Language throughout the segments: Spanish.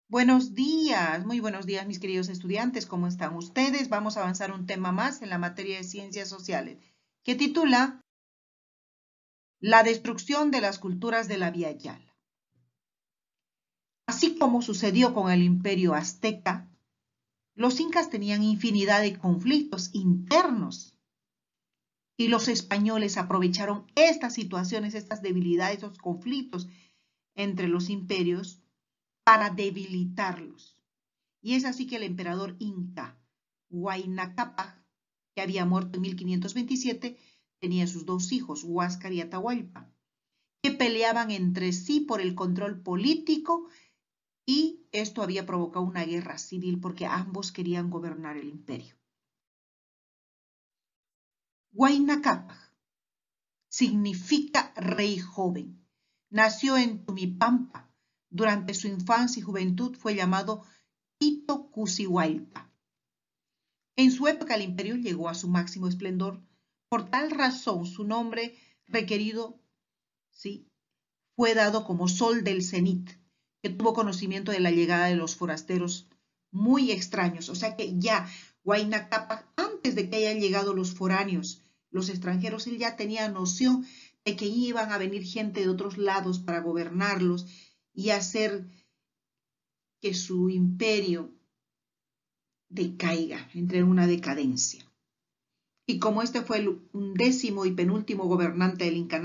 Muy buenos días mis queridos estudiantes, ¿cómo están ustedes? Vamos a avanzar un tema más en la materia de ciencias sociales, que titula La destrucción de las culturas de la Vía Yala. Así como sucedió con el imperio azteca, los incas tenían infinidad de conflictos internos y los españoles aprovecharon estas situaciones, estas debilidades, estos conflictos entre los imperios para debilitarlos. Y es así que el emperador inca Huayna Cápac, que había muerto en 1527, tenía sus dos hijos, Huáscar y Atahualpa, que peleaban entre sí por el control político y esto había provocado una guerra civil porque ambos querían gobernar el imperio. Huayna Cápac significa rey joven. Nació en Tumipampa. Durante su infancia y juventud fue llamado Tito Cusihualpa. En su época el imperio llegó a su máximo esplendor. Por tal razón su nombre requerido, ¿sí?, fue dado como Sol del Cenit, que tuvo conocimiento de la llegada de los forasteros muy extraños. O sea que ya Huayna Cápac, antes de que hayan llegado los foráneos, los extranjeros, él ya tenía noción de que iban a venir gente de otros lados para gobernarlos y hacer que su imperio decaiga, entre en una decadencia. Y como este fue el undécimo y penúltimo gobernante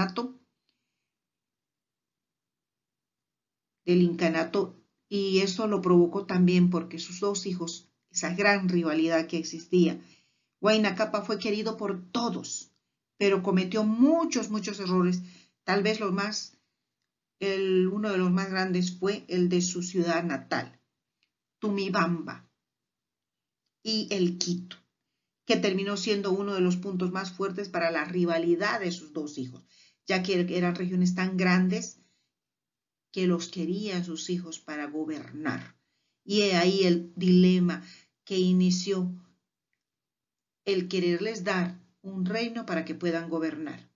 del incanato, y eso lo provocó también porque sus dos hijos, esa gran rivalidad que existía. Huayna Cápac fue querido por todos, pero cometió muchos errores. Tal vez uno de los más grandes fue el de su ciudad natal, Tumibamba, y el Quito, que terminó siendo uno de los puntos más fuertes para la rivalidad de sus dos hijos, ya que eran regiones tan grandes que los querían sus hijos para gobernar. Y he ahí el dilema que inició el quererles dar un reino para que puedan gobernar.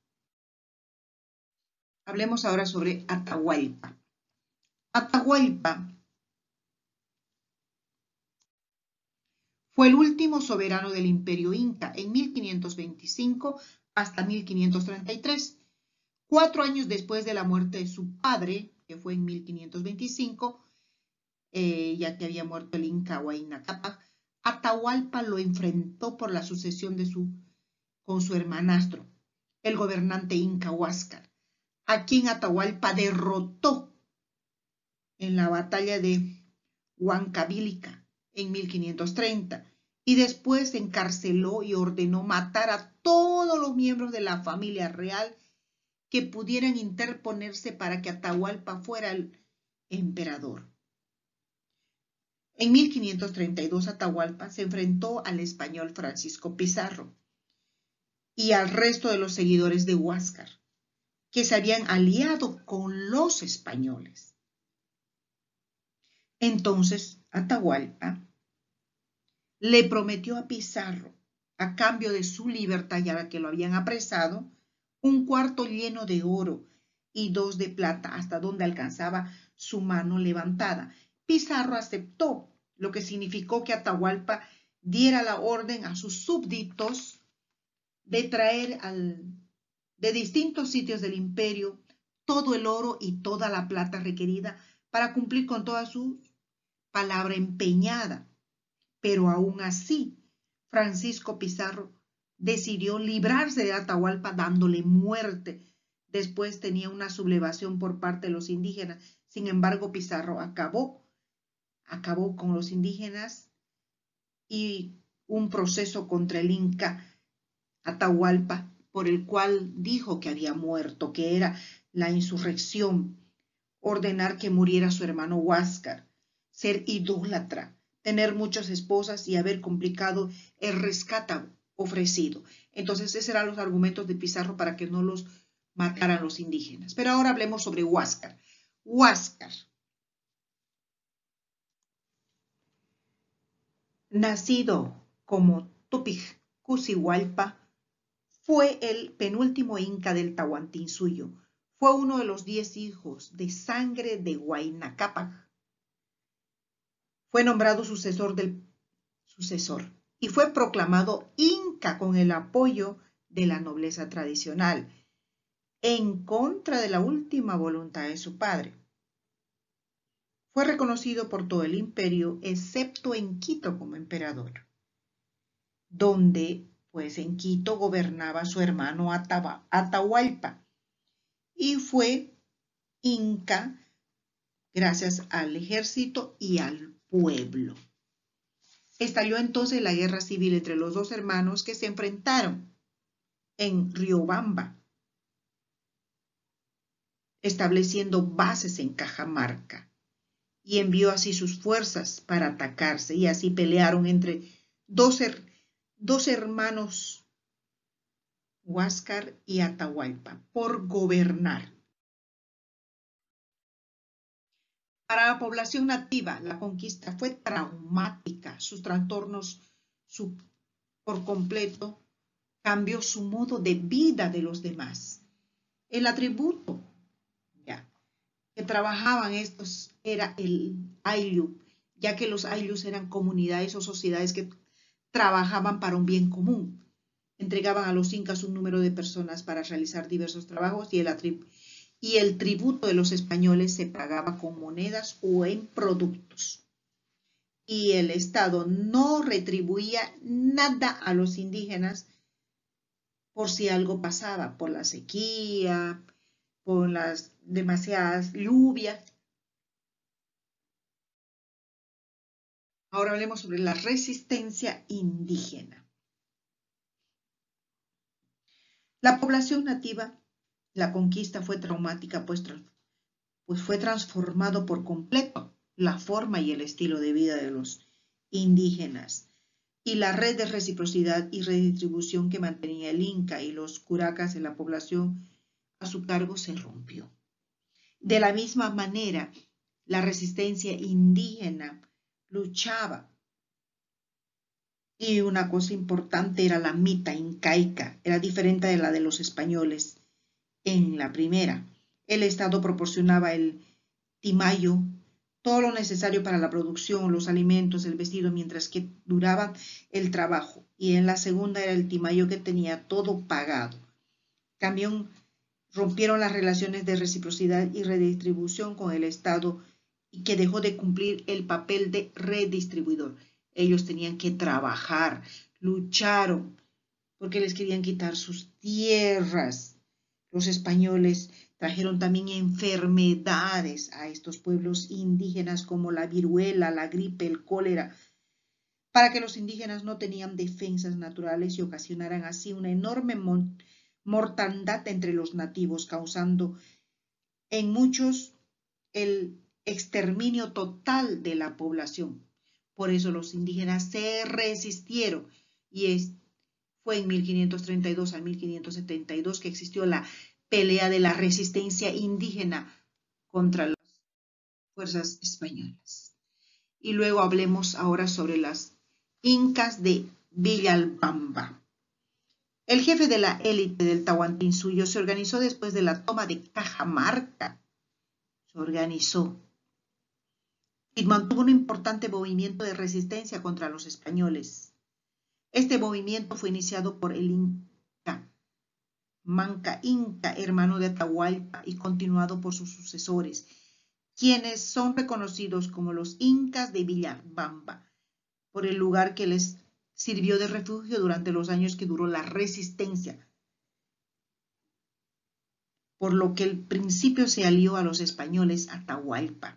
Hablemos ahora sobre Atahualpa. Atahualpa fue el último soberano del imperio inca en 1525 hasta 1533. 4 años después de la muerte de su padre, que fue en 1525, ya que había muerto el inca Huayna Cápac, Atahualpa lo enfrentó por la sucesión con su hermanastro, el gobernante inca Huáscar, a quien Atahualpa derrotó en la batalla de Huancavelica en 1530 y después encarceló y ordenó matar a todos los miembros de la familia real que pudieran interponerse para que Atahualpa fuera el emperador. En 1532 Atahualpa se enfrentó al español Francisco Pizarro y al resto de los seguidores de Huáscar, que se habían aliado con los españoles. Entonces Atahualpa le prometió a Pizarro, a cambio de su libertad, ya que lo habían apresado, un cuarto lleno de oro y 2 de plata, hasta donde alcanzaba su mano levantada. Pizarro aceptó, lo que significó que Atahualpa diera la orden a sus súbditos de traer de distintos sitios del imperio todo el oro y toda la plata requerida para cumplir con toda su palabra empeñada. Pero aún así, Francisco Pizarro decidió librarse de Atahualpa dándole muerte. Después tenía una sublevación por parte de los indígenas. Sin embargo, Pizarro acabó con los indígenas y un proceso contra el inca Atahualpa, por el cual dijo que había muerto, que era la insurrección, ordenar que muriera su hermano Huáscar, ser idólatra, tener muchas esposas y haber complicado el rescate ofrecido. Entonces, esos eran los argumentos de Pizarro para que no los mataran los indígenas. Pero ahora hablemos sobre Huáscar. Huáscar, nacido como Tupic Cusihualpa, fue el penúltimo inca del Tahuantinsuyo. Fue uno de los 10 hijos de sangre de Huayna Cápac. fue nombrado sucesor y fue proclamado inca con el apoyo de la nobleza tradicional, en contra de la última voluntad de su padre. Fue reconocido por todo el imperio, excepto en Quito como emperador, donde pues en Quito gobernaba su hermano Atahualpa, y fue inca gracias al ejército y al pueblo. Estalló entonces la guerra civil entre los dos hermanos que se enfrentaron en Riobamba, estableciendo bases en Cajamarca, y envió así sus fuerzas para atacarse, y así pelearon entre dos hermanos, Huáscar y Atahualpa, por gobernar. Para la población nativa, la conquista fue traumática. Sus trastornos por completo cambió su modo de vida de los demás. El atributo que trabajaban estos era el ayllu, ya que los ayllus eran comunidades o sociedades que trabajaban para un bien común. Entregaban a los incas un número de personas para realizar diversos trabajos y el tributo de los españoles se pagaba con monedas o en productos. Y el Estado no retribuía nada a los indígenas por si algo pasaba, por la sequía, por las demasiadas lluvias. Ahora hablemos sobre la resistencia indígena. La población nativa, la conquista fue traumática, pues fue transformado por completo la forma y el estilo de vida de los indígenas, y la red de reciprocidad y redistribución que mantenía el Inca y los curacas en la población a su cargo se rompió. De la misma manera, la resistencia indígena luchaba, y una cosa importante era la mita incaica, era diferente de la de los españoles. En la primera, el Estado proporcionaba el timayo, todo lo necesario para la producción, los alimentos, el vestido, mientras que duraba el trabajo. Y en la segunda era el timayo, que tenía todo pagado. También rompieron las relaciones de reciprocidad y redistribución con el Estado, y que dejó de cumplir el papel de redistribuidor. Ellos tenían que trabajar, lucharon, porque les querían quitar sus tierras. Los españoles trajeron también enfermedades a estos pueblos indígenas, como la viruela, la gripe, el cólera, para que los indígenas no tenían defensas naturales y ocasionaran así una enorme mortandad entre los nativos, causando en muchos el exterminio total de la población. Por eso los indígenas se resistieron, y fue en 1532 a 1572 que existió la pelea de la resistencia indígena contra las fuerzas españolas. Y luego hablemos ahora sobre las incas de Villalbamba. El jefe de la élite del Tahuantinsuyo se organizó después de la toma de Cajamarca. Se organizó y mantuvo un importante movimiento de resistencia contra los españoles. Este movimiento fue iniciado por el Inca Manca Inca, hermano de Atahualpa, y continuado por sus sucesores, quienes son reconocidos como los Incas de Villalbamba, por el lugar que les sirvió de refugio durante los años que duró la resistencia, por lo que al principio se alió a los españoles Atahualpa,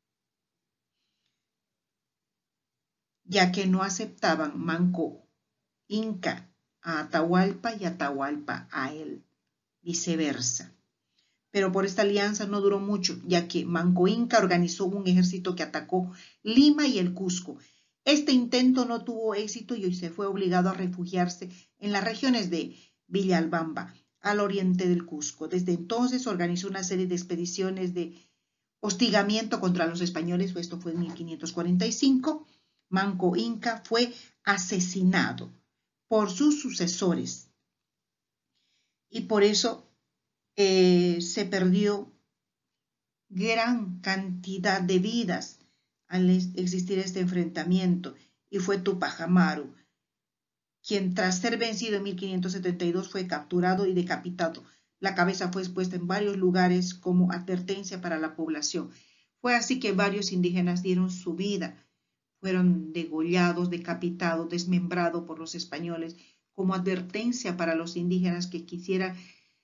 ya que no aceptaban Manco Inca a Atahualpa y Atahualpa a él, viceversa. Pero por esta alianza no duró mucho, ya que Manco Inca organizó un ejército que atacó Lima y el Cusco. Este intento no tuvo éxito y se fue obligado a refugiarse en las regiones de Villalbamba, al oriente del Cusco. Desde entonces organizó una serie de expediciones de hostigamiento contra los españoles. Esto fue en 1545. Manco Inca fue asesinado por sus sucesores, y por eso se perdió gran cantidad de vidas al existir este enfrentamiento, y fue Tupac Amaru, quien tras ser vencido en 1572 fue capturado y decapitado. La cabeza fue expuesta en varios lugares como advertencia para la población. Fue así que varios indígenas dieron su vida, fueron degollados, decapitados, desmembrados por los españoles, como advertencia para los indígenas que quisieran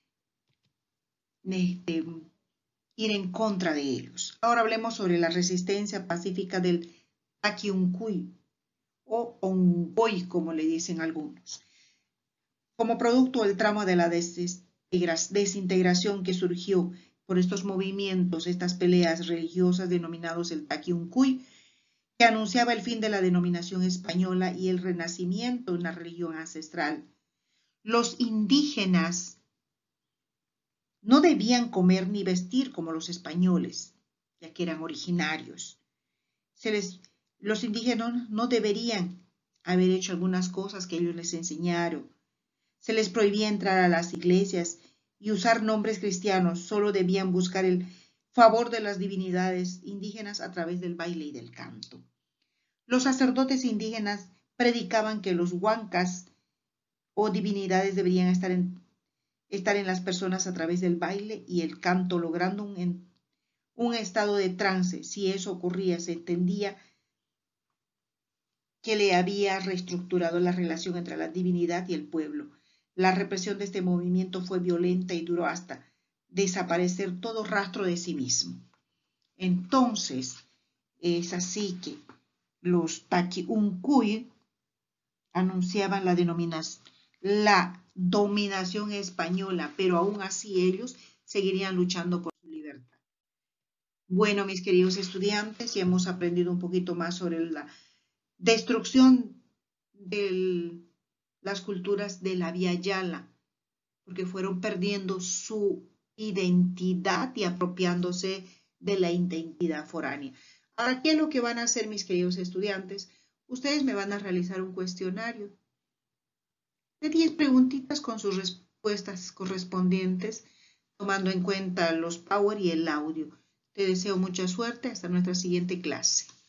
ir en contra de ellos. Ahora hablemos sobre la resistencia pacífica del Taquiuncuy o Ongoy, como le dicen algunos. Como producto del tramo de la desintegración que surgió por estos movimientos, estas peleas religiosas denominados el Taquiuncuy, que anunciaba el fin de la denominación española y el renacimiento de una religión ancestral. Los indígenas no debían comer ni vestir como los españoles, ya que eran originarios. Los indígenas no deberían haber hecho algunas cosas que ellos les enseñaron. Se les prohibía entrar a las iglesias y usar nombres cristianos. Solo debían buscar el favor de las divinidades indígenas a través del baile y del canto. Los sacerdotes indígenas predicaban que los huancas o divinidades deberían estar en las personas a través del baile y el canto, logrando un estado de trance. Si eso ocurría, se entendía que le había reestructurado la relación entre la divinidad y el pueblo. La represión de este movimiento fue violenta y duró hasta desaparecer todo rastro de sí mismo. Entonces, es así que los Taquiuncuy anunciaban la dominación española, pero aún así ellos seguirían luchando por su libertad. Bueno, mis queridos estudiantes, ya hemos aprendido un poquito más sobre la destrucción de las culturas de la Vía Yala, porque fueron perdiendo su identidad y apropiándose de la identidad foránea. Ahora, ¿qué es lo que van a hacer, mis queridos estudiantes? Ustedes me van a realizar un cuestionario de 10 preguntitas con sus respuestas correspondientes, tomando en cuenta los power y el audio. Te deseo mucha suerte hasta nuestra siguiente clase.